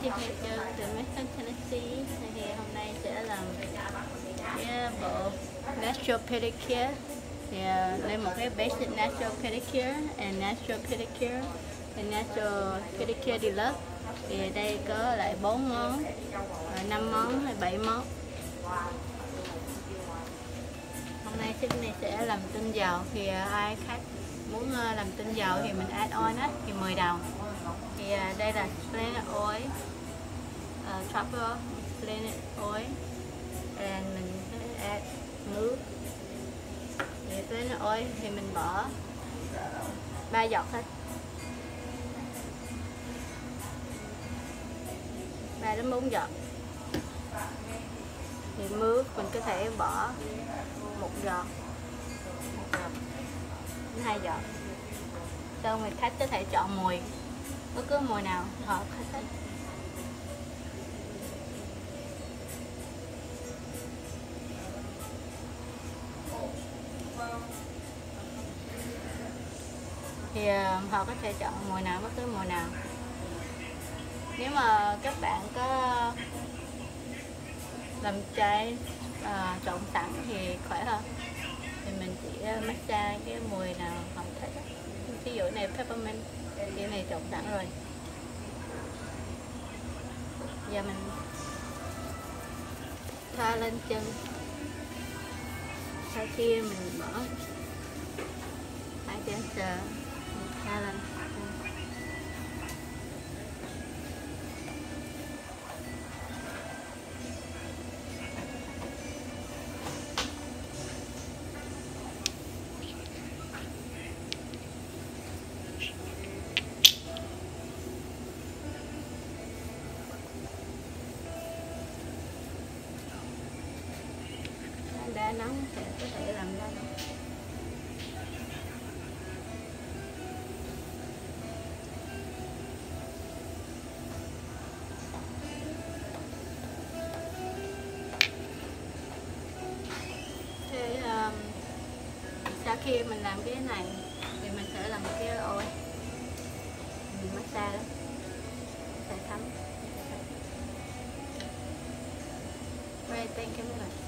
Chị Hiệp từ Memphis, Tennessee. Thì hôm nay sẽ làm cái bộ natural pedicure. Thì lên một cái basic natural pedicure and natural pedicure and natural pedicure deluxe. Thì đây có lại 4 món, 5 món hay 7 món. Hôm nay ship này sẽ làm tinh dầu. Thì ai khách muốn làm tinh dầu thì mình add on á thì 10 đồng. Thì đây là planet oil, truffle planet oil, and mình sẽ add nước. Thì planet oil thì mình bỏ 3 giọt hết, 3 đến 4 giọt. Thì nước mình có thể bỏ 1 giọt, 1 giọt đến 2 giọt. Xong người khách có thể chọn mùi, bất cứ mùi nào hợp khách thích. Thì họ có thể chọn mùi nào, bất cứ mùi nào. Nếu mà các bạn có làm chai trộn sẵn thì khỏe hơn. Thì mình chỉ massage cái mùi nào họ thích. Ví dụ này peppermint, cái này trộn sẵn rồi. Giờ mình thoa lên chân. Sau khi mình bỏ hai chân sờ, thoa lên đá nóng sẽ có thể làm ra. Thế sau khi mình làm cái này thì mình sẽ làm cái ôi mình massage đó, sẽ thấm. Right, thank you very much.